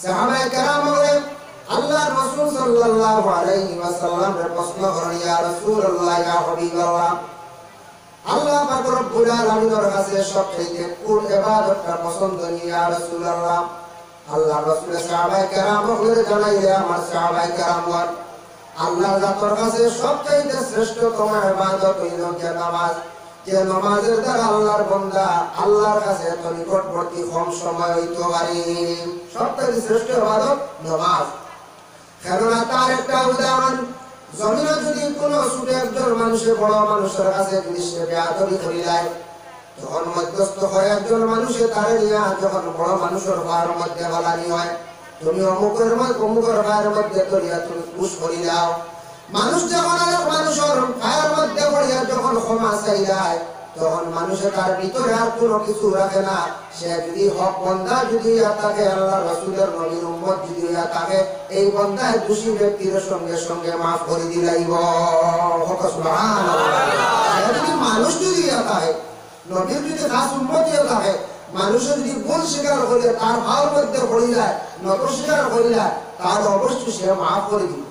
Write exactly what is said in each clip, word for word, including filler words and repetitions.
সাহাবায়ে কেরাম বলেন আল্লাহর রাসূল সাল্লাল্লাহু আলাইহি ওয়াসাল্লাম এর প্রশ্ন করেন ইয়া রাসূলুল্লাহ ইয়া হাবিবাল্লাহ আল্লাহ পাক রব্বুল আলামিনের কাছে সবচেয়ে কোন ইবাদতটা পছন্দনীয় ইয়া রাসূলুল্লাহ আল্লাহর রাসূল সাহাবায়ে কেরাম বলেন জানাইলে আমার সাহাবায়ে কেরাম আল্লাহর জাতের কাছে সবচেয়ে শ্রেষ্ঠতম ইবাদত হইল যে নামাজ যে নামাজের দ্বারা আল্লাহর বান্দা আল্লাহর কাছে এত নিকটবর্তী কম সময় হইতে পারে সবচেয়ে শ্রেষ্ঠ ইবাদত নামাজ কেননা তার একটা উদাহরণ জমিনে যদি কোনো ছোট একজন মানুষের বড় মানুষের কাছে যদি সে বেয়াদবি করিলায় তখন মধ্যস্থ হয় একজন মানুষের তারে নিয়া যখন বড় মানুষের ভাইয়ের মধ্যে বলানি হয় তুমি অমুকের অমুকের ভাইয়ের মধ্যে করিয়া তুমি পুষ করি দাও মানুষ যখন আরেক মানুষের ভাইয়ের মধ্যে করিয়া যখন ক্ষমা চাইলায় তখন মানুষের তার ভিতরে আর কোনো কিছু রাখে না সে যদি হক বন্দা যদি থাকে আল্লাহ রাসূলের নবীর উম্মত যদি থাকে এই বন্দায় দোষী ব্যক্তির সঙ্গে সঙ্গে মাফ করে দিলাইব সুবহানাল্লাহ যদি মানুষ যদি থাকে নবীর যদি খাস উম্মত থাকে মানুষের যদি ভুল স্বীকার করে তার ভাবের মধ্যে পড়ে যায় নত স্বীকার করে যায় তার অবশ্যই সে মাফ করে দিবে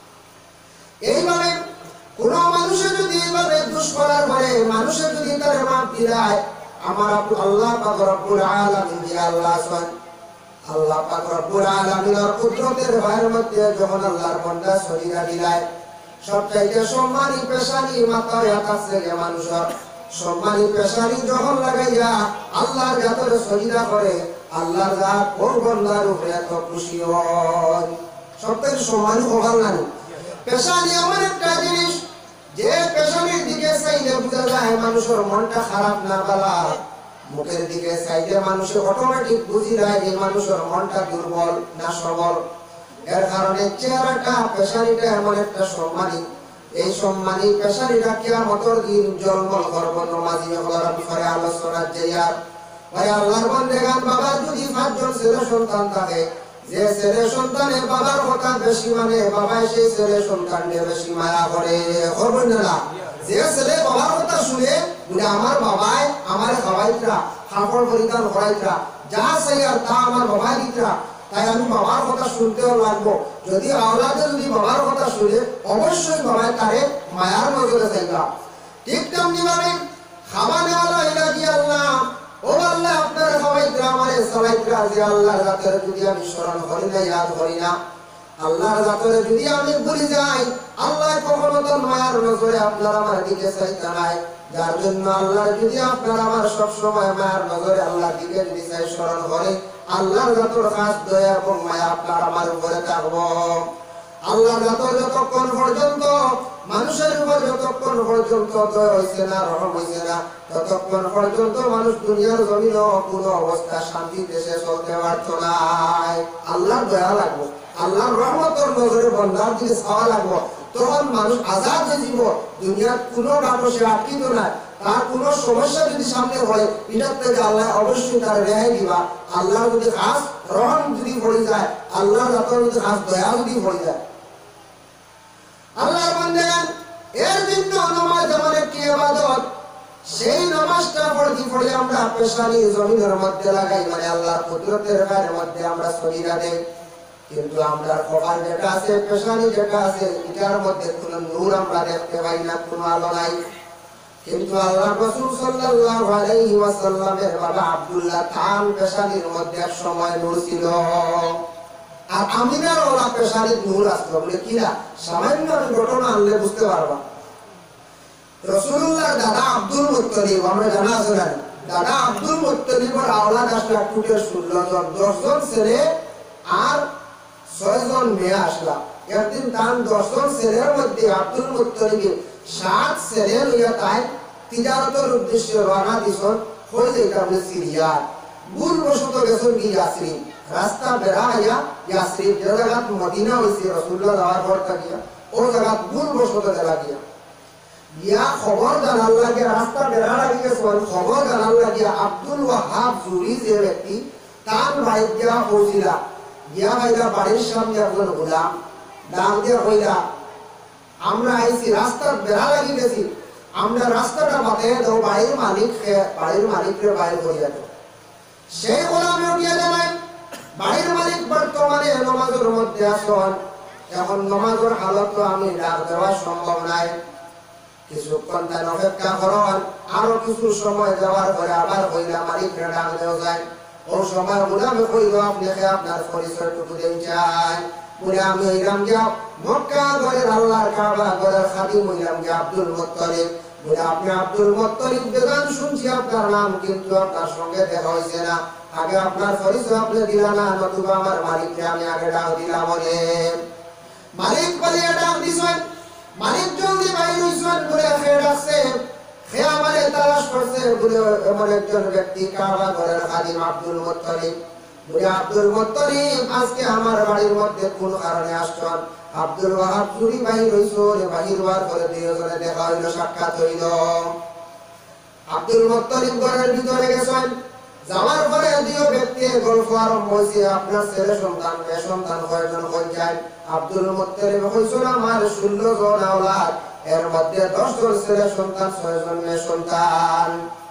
এইভাবে কোন মানুষের যদি এইভাবে দোষ করার পরে মানুষের যদি তার মাফ দিলায় আমার আল্লাহ পাক রব্বুল আলামিন যে আল্লাহ আছেন আল্লাহ পাক রব্বুল আলামিনের কুদরতের ভাইয়ের মধ্যে যখন আল্লাহর বান্দা সরিয়া দিলায় সবচাইতে সম্মানী পেশানি মাথায় আছে যে মানুষের সম্মানী পেশানি যখন লাগাইয়া আল্লাহর জাতের সজিদা করে আল্লাহর জাত ওর বান্দার উপরে এত খুশি হয় সবচেয়ে সম্মানী হবার না পেশানি এমন একটা জিনিস যে পেশানির দিকে চাইলে বোঝা যায় মানুষের মনটা খারাপ না বালা মুখের দিকে চাইলে মানুষের অটোমেটিক বুঝি যায় এই মানুষের মনটা দুর্বল না সবল এর কারণে চেহারাটা পেশানিটা এমন একটা সম্মানী এই সম্মানী পেশানিটা কিয়ামতের দিন জলমল করব নমাজি হওয়ার বিষয়ে আলোচনা যাইয়া ভাই আল্লাহর বান্দাগান বাবা যদি পাঁচজন ছেলে সন্তান থাকে যে ছেলে সন্তানের বাবার কথা বেশি মানে বাবা সেই ছেলে সন্তানকে বেশি মায়া করে করবেন না যে ছেলে বাবার কথা শুনে বলে আমার বাবাই আমার খাওয়াইতরা কাপড় পরিধান করাইতরা যা চাই আর তা আমার বাবাই দিতরা তাই আমি বাবার কথা শুনতেও লাগবো যদি আওলাদে যদি বাবার কথা শুনে অবশ্যই বাবাই তারে মায়ার নজরে চাইবা ঠিক তেমনি ভাবে খাওয়া নেওয়ালা এটা কি আল্লাহ ও আল্লাহ আপনার খাওয়াইতরা আমারে চালাইতরা যে আল্লাহর জাতের যদি আমি স্মরণ করি না ইয়াদ করি না আল্লাহর জাতের যদি আমি ভুলে যাই আল্লাহ কখনো তো মায়ার নজরে আপনার আমার দিকে চাইতে নাই যার জন্য আল্লাহ যদি আপনার আমার সব সময় মায়ার নজরে আল্লাহর দিকে যদি চাই স্মরণ করে আল্লাহর জাতের খাস দয়া এবং মায়া আপনার আমার উপরে থাকবো আল্লাহর জাতের যতক্ষণ পর্যন্ত মানুষের উপর যতক্ষণ পর্যন্ত দয়া হইছে না রহম হইছে না ততক্ষণ পর্যন্ত মানুষ দুনিয়ার জমিনে কোনো অবস্থা শান্তি দেশে চলতে পারতো না আল্লাহর দয়া লাগবো আল্লাহর রহমতের নজরে বন্দার দিকে ছাওয়া লাগবো তখন মানুষ আজাদ হয়ে যাব দুনিয়ার কোনো বাটো সে আটকিত না তার কোনো সমস্যা যদি সামনে হয় এটার থেকে আল্লাহ অবশ্যই তার রেহাই দিবা আল্লাহ যদি খাস রহম যদি পড়ে যায় আল্লাহর জাতের যদি খাস দয়া যদি পড়ে যায় আল্লাহর বান্দাগণ এর জন্য নামাজ এমন একটি ইবাদত সেই নামাজটা পড়তে পড়ে আমরা পেশানি জমিনের মধ্যে লাগাই মানে আল্লাহর কুদরতের গায়ের মধ্যে আমরা সরিয়ে দেই কিন্তু আমরা কপাল যেটা আছে পেশানি যেটা আছে এটার মধ্যে কোনো নূর আমরা দেখতে পাই না কোনো আলো নাই কিন্তু আল্লাহ রাসূল সাল্লাল্লাহু আলাইহি ওয়াসাল্লামের বাবা আব্দুল্লাহ খান পেশানির মধ্যে এক সময় নূর ছিল আর আমিনার ওলা পেশানির নূর আসলো বলে কিনা সামান্য ঘটনা আনলে বুঝতে পারবা রাসূলুল্লাহর দাদা আব্দুল মুত্তালিব আমরা জানা আছে না দাদা আব্দুল মুত্তালিবের আওলাদ আসলে টুটে ষোলো জন দশ জন ছেলে আর ছয় জন মেয়ে আসলা একদিন তার দশ জন ছেলের মধ্যে আব্দুল মুত্তালিব সাত ছেলে লইয়া তাই তিজারতের উদ্দেশ্যে রওনা দিছেন হয়ে যাইতা বলে সিরিয়া ভুল বশত গেছেন কি ইয়াসরিন রাস্তা বেড়াইয়া ইয়াসরিন যে জায়গা মদিনা হইছে রাসূলুল্লাহ যাওয়ার পর থাকিয়া ও জায়গা ভুল বশত চলা গিয়া গিয়া খবর জানার লাগে রাস্তা বেড়া লাগি গেছেন খবর জানার লাগিয়া আব্দুল ওয়াহাব জুরি যে ব্যক্তি তার ভাই গিয়া পৌঁছিলা গিয়া ভাইরা বাড়ির সামনে একজন গোলাম ডাক দিয়া কইলা আমরা আইছি রাস্তা বেড়া লাগি গেছি আমরা রাস্তাটা বাতাইয়া দাও বাড়ির মালিক বাড়ির মালিকরে বাইরে করিয়া দাও সেই গোলামে উঠিয়া জানায় বাড়ির মালিক বর্তমান নামাজের মধ্যে আসুন। এখন নামাজের হালত আমি ডাক দেওয়া সম্ভব নাই, কিছুক্ষণ তার অপেক্ষা করুন। আরো কিছু সময় যাওয়ার পরে আবার কইলা মালিকরা ডাক দেওয়া যায়। ও সময় বলে আমি কইল আপনাকে আপনার পরিচয়টুকু দিন চাই। বলে আমি হইলাম যে মক্কা ঘরের আল্লাহর কাবা ঘরের খাদিম হইলাম যে আব্দুল মুত্তালিব। বলে আপনি আব্দুল মুত্তালিব বেগান শুনছি আপনার নাম, কিন্তু আপনার সঙ্গে দেখা হয়েছে না। আগে আপনার পরিচয় আপনি দিলা না, নতুবা আমার মালিককে আমি আগে ডাক দিলাম। বলে মালিক বলিয়া ডাক দিছেন। মালিক জলদি বাইর হইছেন। বলে খেয়ে ডাকছে, খেয়ে আমারে তালাশ করছে। বলে এমন একজন ব্যক্তি কাবা ঘরের খাদিম আব্দুল মুত্তালিব। বলে আব্দুল মুত্তালিব আজকে আমার বাড়ির মধ্যে কোন কারণে আসছেন? আব্দুল ওয়াহাব চুরি বাহির হইছেন। বাহির হওয়ার পরে দুইজনে দেখা হইল, সাক্ষাৎ হইল। আব্দুল মুত্তালিব ঘরের ভিতরে গেছেন। যাওয়ার পরে দুই ব্যক্তি গল্প আরম্ভ হয়েছে। আপনার ছেলে সন্তান মেয়ে সন্তান কয়জন কইছেন? আব্দুল মুত্তালিব কইছেন আমার ষোলো জন আওলাদ, এর মধ্যে দশ জন ছেলে সন্তান, ছয় জন মেয়ে সন্তান।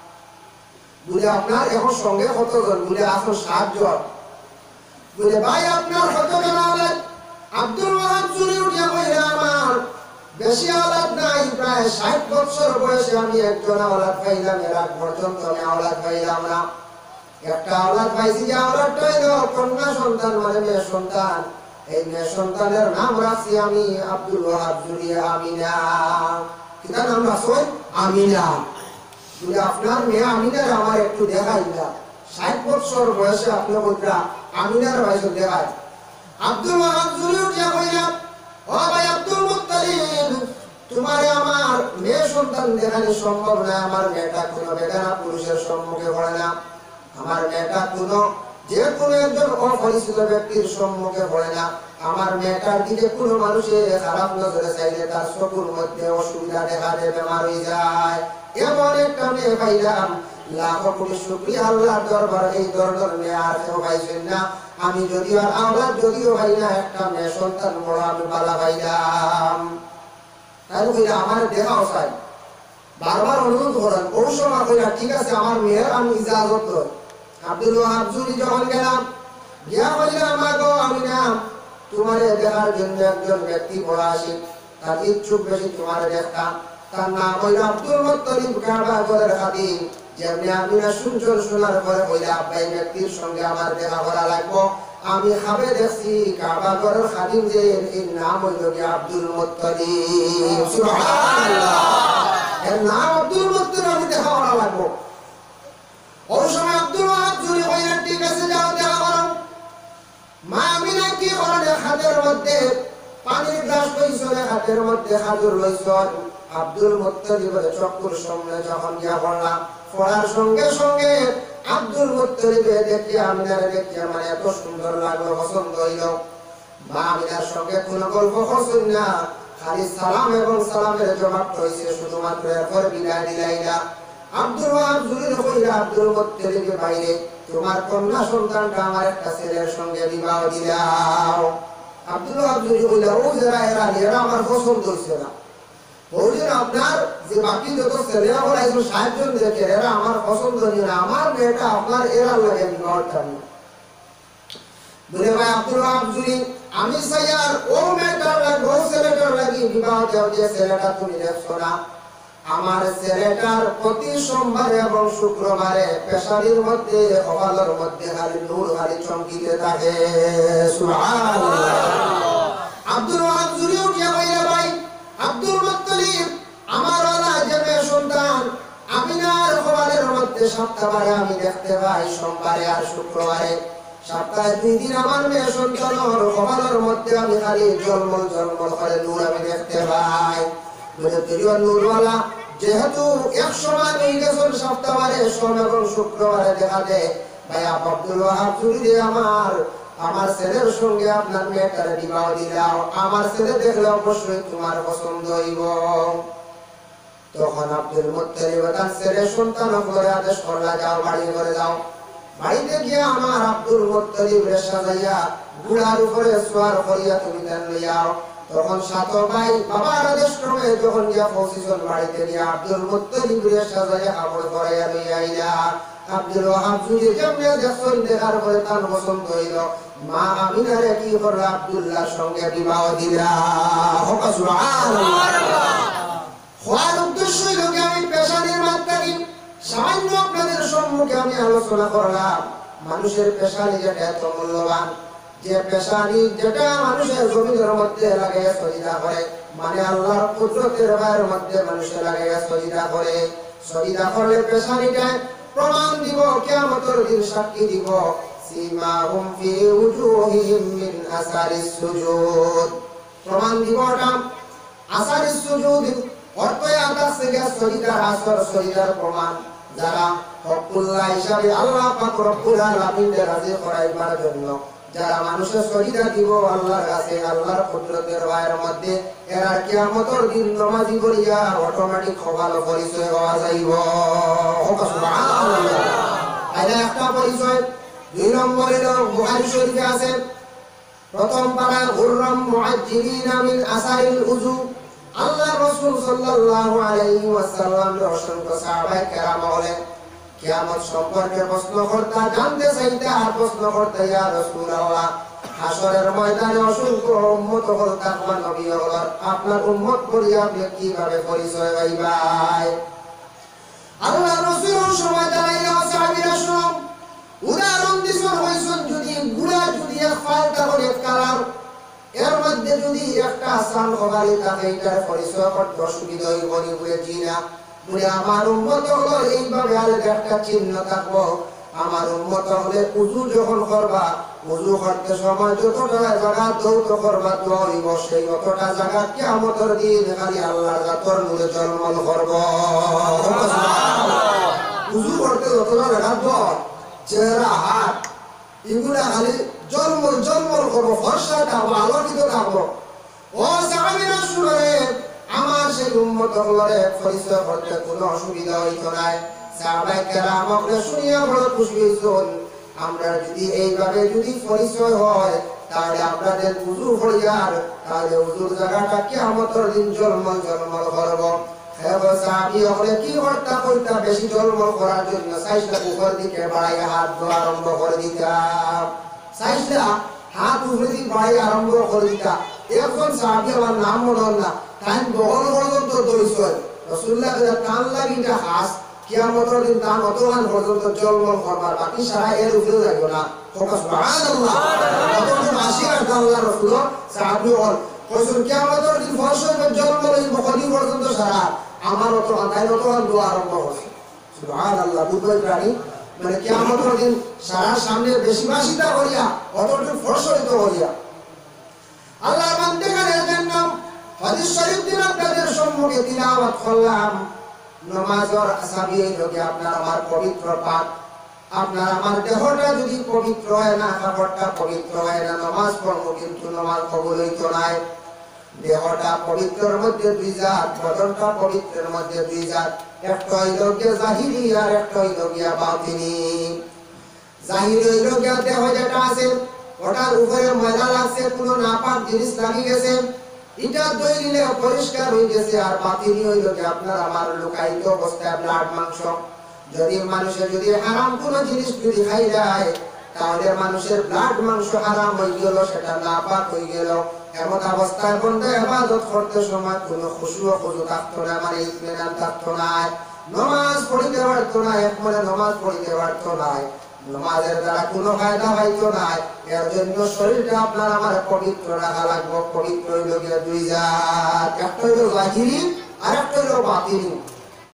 বলে আপনার এখন সঙ্গে কতজন? বলে আসুন সাত জন। বলে ভাই আপনার কতজন আওলাদ? আব্দুল ওয়াহাব চুরি উঠিয়া কইরা আমার বেশি আওলাদ নাই, প্রায় ষাট বছর বয়সে আমি একজন আওলাদ পাইলাম, এর আগ পর্যন্ত আমি আওলাদ পাইলাম না। একটা আওলাদ পাইছি, যে আওলাদটা হইল কন্যা সন্তান, মানে মেয়ে সন্তান। এই মেয়ে সন্তানের নাম রাখছি আমি আব্দুল ওয়াহাব চুরি আমিনা। কিতা নাম রাখছেন? আমিনা। বলে আপনার মেয়ে আমিনার আমার একটু দেখাই না, ষাট বছর বয়সে আপনি বলরা আমিনার বয়স দেখায়। আব্দুল ওয়াহাব চুরি উঠিয়া কইলাম, ও ভাই আব্দুল মুত্তালিব, তোমারে আমার মেয়ে সন্তান দেখানো সম্ভব না। আমার মেয়েটা কোনো বেগানা পুরুষের সম্মুখে পড়ে না। আমার মেয়েটা কোনো যে কোনো একজন অপরিচিত ব্যক্তির সম্মুখে পড়ে না। আমার মেয়েটার দিকে কোনো মানুষের খারাপ নজরে চাইলে তার চোখের মধ্যে অসুবিধা দেখা দেয়, বেমার হয়ে যায়। এমন একটা মেয়ে পাইলাম, লাখ কোটি শুকরিয়া আল্লাহর দরবার, এই ধরনের মেয়ে আর কেউ পাইছেন না। আমি যদিও আর আওলাদ যদিও ভাই না, একটা মেয়ে সন্তান বড় আমি পালা পাইলাম। তাই কইলা আমার দেখাও চাই, বারবার অনুরোধ করেন। ওই সময় কইলা ঠিক আছে আমার মেয়ের আমি ইজাজত করি। আব্দুল ওয়াহাব চুরি যখন গেলাম, গিয়া কইলাম আমার গো আমি না তোমারে দেখার জন্য একজন ব্যক্তি বড় আসি, তার ইচ্ছুক বেশি তোমারে দেখতাম। তার নাম হইল আব্দুল মুত্তালিব কাবা ঘরের খাদিম। যেমনি আমি না শুনছন, শোনার পরে কইলা আব্বাই ব্যক্তির সঙ্গে আমার দেখা করা লাগবো। আমি খাবে দেখছি কাবা ঘরের খাদিম, যে এর নাম হইল কি আব্দুল মুত্তালিব। সুবহানাল্লাহ, এর নাম আব্দুল মুত্তালিব, আমি দেখা করা লাগবো। ওই সময় আব্দুল ওয়াহাব চুরি কইলেন ঠিক আছে যাও দেখা করো। মা আমিনা কি করেন? হাতের মধ্যে পানির গ্লাস লইছেন, হাতের মধ্যে খাজুর লইছেন। আব্দুল মুত্তালিবের চক্ষুর সামনে যখন গিয়া পড়লাম, পড়ার সঙ্গে সঙ্গে আব্দুল মুত্তালিবে দেখি আমিনারে দেখি আমার এত সুন্দর লাগলো, পছন্দ হইল। মা আমিনার সঙ্গে কোনো গল্প করছেন না, খালি সালাম এবং সালামের জবাব হয়েছে শুধুমাত্র, এরপর বিদায় দিলাই না। আব্দুল ওয়াহাব চুরি কইরা আব্দুল মুত্তালিবের বাইরে তোমার কন্যা সন্তানটা আমার একটা ছেলের সঙ্গে বিবাহ দিলাও। আব্দুল ওয়াহাব চুরি কইলা ও যারা এরা এরা আমার পছন্দ হইছে না। ওইদিন আপনার যে বাকি যত ছেলেরা বলাইছো ষাট জন দেখে, এরা আমার পছন্দ নিয়ে না, আমার মেয়েটা আপনার এরা লাগে বিবাহ টানি। বলে ভাই আব্দুল ওয়াহাব চুরি আমি চাই আর ও মেয়েটার লাগে ও ছেলেটার লাগি বিবাহ দেও, যে ছেলেটা তুমি দেখছো না। আমার ছেলেটার প্রতি সোমবারে এবং শুক্রবারে পেশারির মধ্যে কপালের মধ্যে খালি নূর খালি চমকিতে থাকে। সুবহানাল্লাহ। আব্দুল ওয়াহাব চুরি উঠিয়া কইলা ভাই আব্দুল মুত্তালিব আমার ওলা যে মেয়ে সন্তান আমিনার কপালের মধ্যে সপ্তাহে আমি দেখতে পাই সোমবারে আর শুক্রবারে। সপ্তাহে দুই দিন আমার মেয়ে সন্তানের কপালের মধ্যে আমি খালি জলমল জলমল করে নূর আমি দেখতে পাই। নূরওয়ালা যেহেতু এক সময় হয়ে গেছেন সপ্তাহে সোম এবং শুক্রবারে দেখা দেয়, ভাই আব্দুল ওয়াহাব চুরি আমার আমার ছেলের সঙ্গে আপনার মেয়েটারে বিবাহ দিলাও, আমার ছেলে দেখলে অবশ্যই তোমার পছন্দ হইব। তখন আব্দুল মুত্তালিব তার ছেলে সন্তান করে আদেশ করলা যাও বাড়ি করে যাও। বাড়িতে গিয়ে আমার আব্দুল মুত্তালিব রে সাজাইয়া ঘোড়ার উপরে সওয়ার করিয়া তুমি দেন লইয়াও। তখন সাত ভাই বাবার আদেশ ক্রমে যখন গিয়া পৌঁছিছেন বাড়িতে গিয়া আব্দুল মুত্তালিব রে সাজাইয়া কাপড় পরাইয়া লইয়া আইলা। আব্দুল ওয়াহাব যদি যেমনি দেখছেন দেখার পরে তার পছন্দ হইল মা আমিনারে কি করলো আব্দুল্লাহর সঙ্গে বিবাহ দিলা হোক সুবহানাল্লাহ। হওয়ার উদ্দেশ্য হইল কি আমি পেশানির মাত্রাকে সামান্য আপনাদের সম্মুখে আমি আলোচনা করলাম। মানুষের পেশানি যেটা এত মূল্যবান, যে পেশানি যেটা মানুষের জমিনের মধ্যে লাগাইয়া সজিদা করে, মানে আল্লাহর কুদরতের বাইরের মধ্যে মানুষের লাগাইয়া সজিদা করে, সজিদা করলে পেশানিটা প্রমাণ দিব, কিয়ামতের দিন সাক্ষী দিব। সীমাহুম ফি উজুহিহিম মিন আসারিস সুজুদ, প্রমাণ দিব ওটা আসারিস সুজুদ অর্থ আকাশ থেকে সজিদার আসর সজিদার প্রমাণ। যারা হকুল্লাহ হিসাবে আল্লাহ পাক রব্বুল আলামিনকে রাজি করাইবার জন্য যারা মানুষের সজিদা দিব আল্লাহর কাছে, আল্লাহর কুদরতের বাইরের মধ্যে, এরা কিয়ামতের দিন নামাজি করিয়া অটোমেটিক খবর পরিচয় হওয়া যাইব। সুবহানাল্লাহ। এটা একটা পরিচয়। দুই নম্বরে বুখারী শরীফে আছে প্রথম পারা গুররাম মুআজ্জিলিনা মিন আসারিল উজু। আল্লাহ রাসূল সাল্লাল্লাহু আলাইহি ওয়াসাল্লামের অসংখ্য সাহাবায়ে কেরাম বলেন কিয়ামত সম্পর্কে প্রশ্ন করতে জানতে চাইতে আর প্রশ্ন করতে ইয়া রাসূলুল্লাহ, হাসরের ময়দানে অসংখ্য উম্মত হল তাকওয়া নবী হল, আপনার উম্মত করিয়া আপনি কিভাবে পরিচয় পাইবাই? আল্লাহ রাসূল সময় দাঁড়াইয়া সাহাবীরা শুনো, উদাহরণ দিছেন হইছেন যদি গুড়া যদি এক ফালটা করে কালার এর মধ্যে যদি একটা আসান হবারি থাকে এটার পরিচয় করতে অসুবিধা হইব নি বলে জিনা বলে আমার উম্মত হলো এইভাবে আর একটা চিহ্ন থাকবো। আমার উম্মত হলে উজু যখন করবা, উজু করতে সময় যতটা জায়গা দৌত করবা তো হইব, সেই অতটা জায়গা কিয়ামতের দিন খালি আল্লাহর জাতর নূরে জলমল করব। উজু করতে যতটা জায়গা দর চেহারা হাত এগুলা খালি জলমল জলমল করবো, ফর্সা থাকবো, আলোকিত থাকবো। ও সাহাবীরা শুনে আমার সেই উম্মত হলরে পরিচয় করতে কোনো অসুবিধা হইতো না। সাহাবায়ে কেরাম আমাকে শুনিয়া বড় খুশি হইছেন। আমরা যদি এইভাবে যদি পরিচয় হয় তাহলে আপনাদের উজু হইয়ার তাহলে উজুর জায়গাটা কিয়ামতের দিন জলমল জলমল করব। এবার সাহাবী হলে কি করতে কইতা বেশি জলমল করার জন্য সাইজটা উপর দিকে বাড়াইয়া হাত ধোয়া আরম্ভ করে দিতাম, সাইজটা হাত উপরে দিকে বাড়াইয়া আরম্ভ করে দিতাম। এখন সাহাবী আমার নাম মনে হল না, টাইম বহন পর্যন্ত দইছেন রাসূলুল্লাহ এর কান লাগিটা হাস কিয়ামতের দিন দান অতগান পর্যন্ত জলমল করবার, বাকি সারা এর উপরে যাইব না। সুবহানাল্লাহ। অতদিন আসিয়া আল্লাহ রাসূল সাহাবী হল কইছেন কিয়ামতের দিন ফরসের জলমল হইব কদি পর্যন্ত সারা আমার অত আদায় অতগান দোয়া আরম্ভ হবে। সুবহানাল্লাহ। বুঝতে পারি মানে কিয়ামতের দিন সারা সামনে বেশি বাসিতা করিয়া অতটুকু ফরসরিত করিয়া আল্লাহর বান্দাদের জন্য হাদিস শরীফ দিন আপনাদের সম্মুখে তিলাওয়াত করলাম। নামাজের আসাবি হইল কি আপনার আমার পবিত্র পাক, আপনার আমার দেহটা যদি পবিত্র হয় না, কাপড়টা পবিত্র হয় না, নামাজ পড়বো কিন্তু নামাজ কবুল হইতো না। দেহটা পবিত্রের মধ্যে দুই জাত, বদনটা পবিত্রের মধ্যে দুই জাত, একটা হইল গিয়া জাহিরি আর একটা হইল গিয়া বাতিনি। জাহিরি হইল গিয়া দেহ যেটা আছে ওটার উপরে ময়লা লাগছে, কোনো নাপাক জিনিস লাগি গেছে, এটা দইলে পরিষ্কার হয়ে গেছে। আর বাতিনি হইল কি আপনার আমার লুকায়িত অবস্থায় ব্লাড মাংস, যদি মানুষের যদি হারাম কোনো জিনিস যদি খাই যায় তাহলে মানুষের ব্লাড মাংস হারাম হয়ে গেল, সেটা নাপাক হয়ে গেল। এমন অবস্থায় বন্ধ ইবাদত করতে সময় কোনো খুশু খুশু থাকতো না, মানে ইতমিনান থাকতো না, নামাজ পড়িতে পারতো না, এক মনে নামাজ পড়িতে পারতো না, নামাজের দ্বারা কোনো ফায়দা হইতো না। এর জন্য শরীরটা আপনার আমার পবিত্র রাখা লাগবে। পবিত্র হইল গিয়ে দুই জাত, একটা হইল জাহিরি আর একটা হইল বাতিনি।